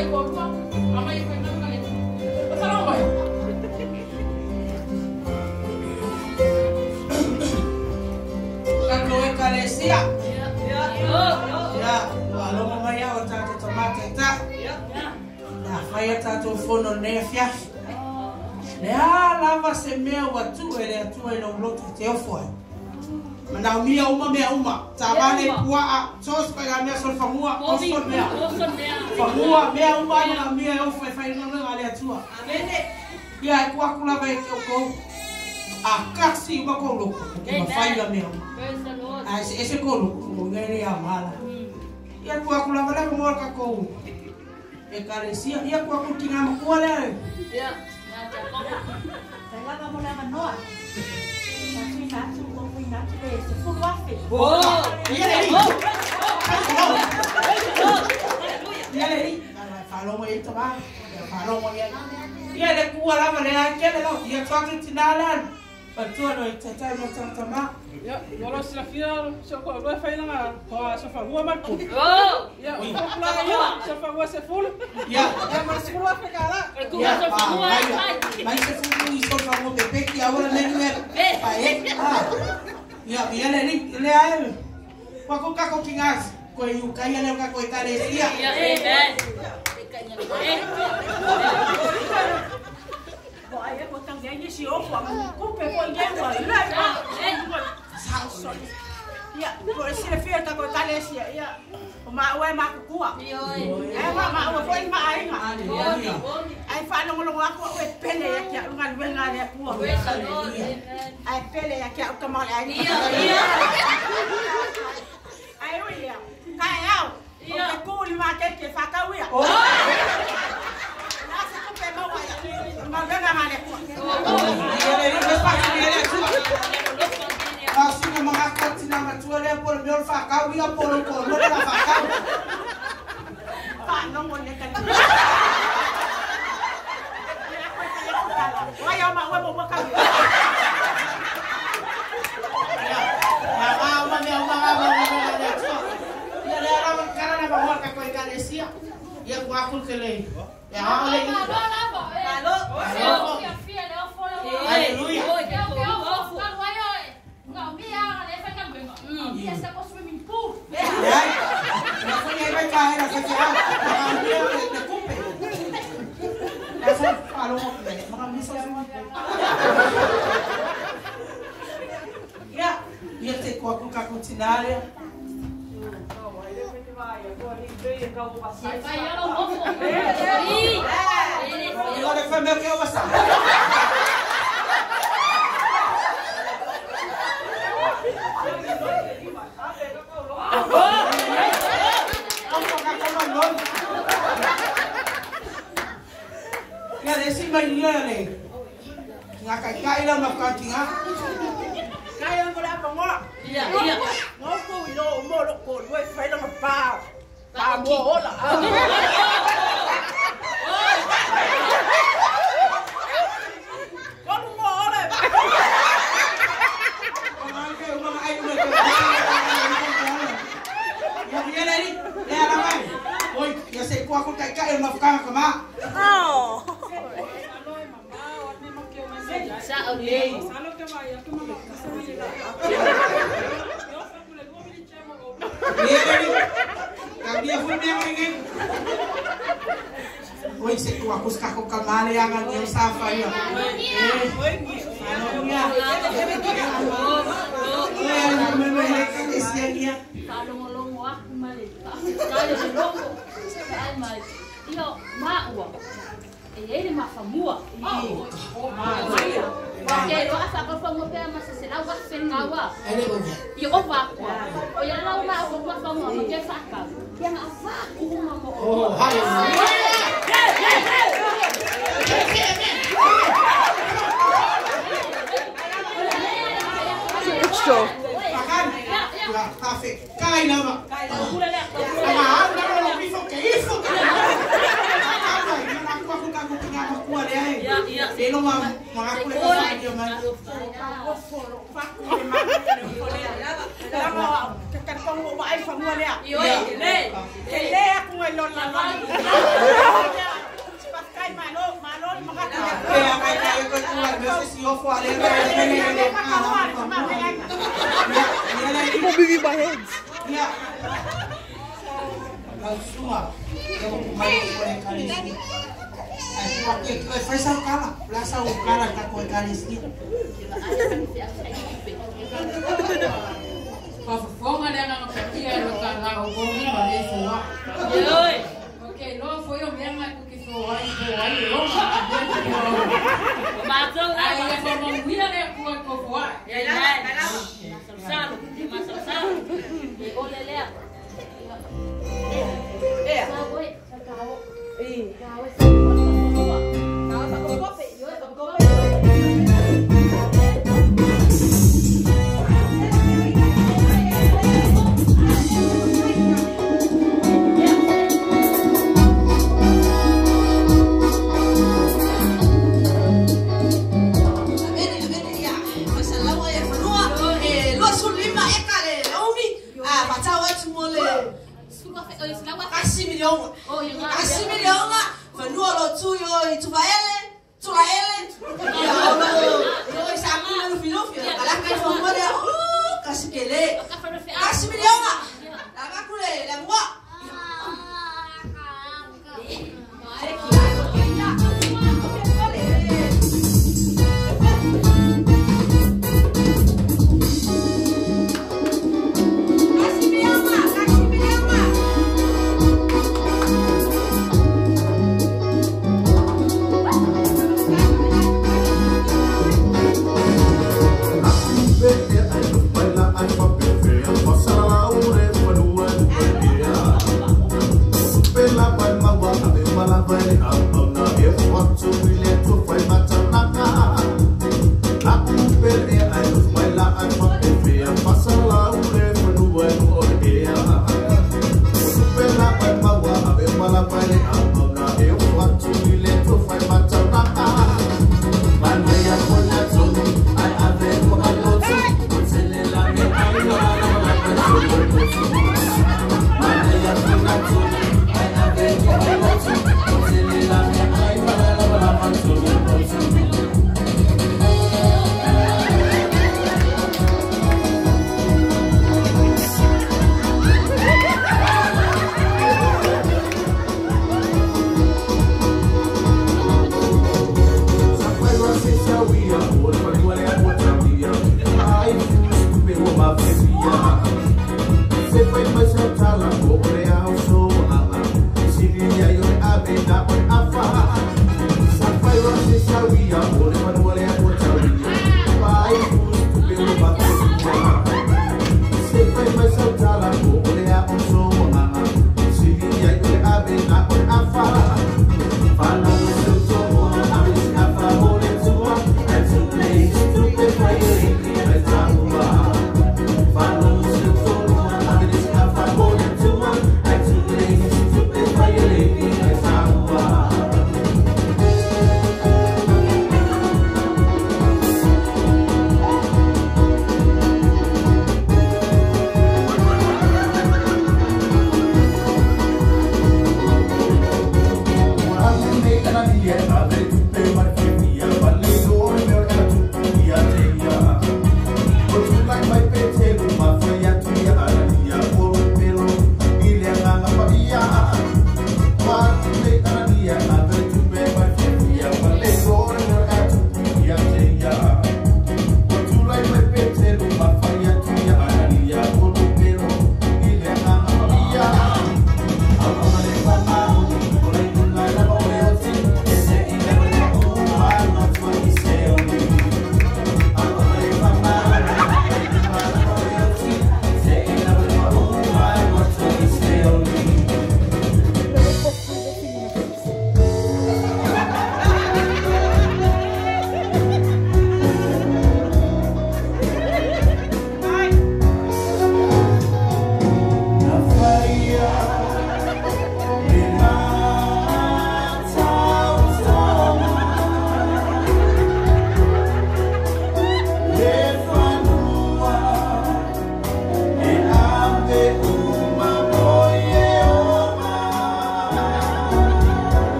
Mana mia uma tabane pua sos pega mia sol famua osol mea famua mea uma na mia eu fai no ale atua ya ku akula vai ko a kasi ba ko lo ko fai la mea a ese ko lo ko ngere amala ya ku akula vai ko mo ka ko e carecia ya ku akula tinga ko ale ya Tengah kamu nak noa. Tapi nak suruh kau nak besi, suruh wafi. Oh, iya lagi. Iya lagi. Kalau mau itu kan, kalau mau ya. Iya ada kuah lah, ada aja lah. Dia suatu cinalan. Betul loh, cacat macam-macam. Ya, kalau selafia, siapa gua file nggak? Kau siapa gua marco? Oh, ya, siapa gua seful? Ya, masih gua pekala. Gua siapa gua? Mas seful itu siapa gua bebek ya orang lain web. Baik. Ya, ya lagi, lagi. Kau kau kingas, kau yuka ya lagi kau ikaresia. Ya, Kau ayah kau tang dia ni siapa? Kau pekau dia kau lihat. Ya, kau selafia tak kau Malaysia ya. Ma uai ma kuah. Ma uai kau ma ai ma. Ai fa long aku uai pele ya kia lungan wengan ya kuah. Ai pele ya kia ukamal ai. Ai uai ya. Kai au. Kau kau lima kek fa kau ya. Nasi kau pe ma uai. Ma wengan ma ya kuah. Kasi na mga kotsi na matuwala po ng fakau, iya po ng polo na fakau. Paano mo na kanina? Why am I going to come? Moving my head. Kasih milionga. Lama kule, lama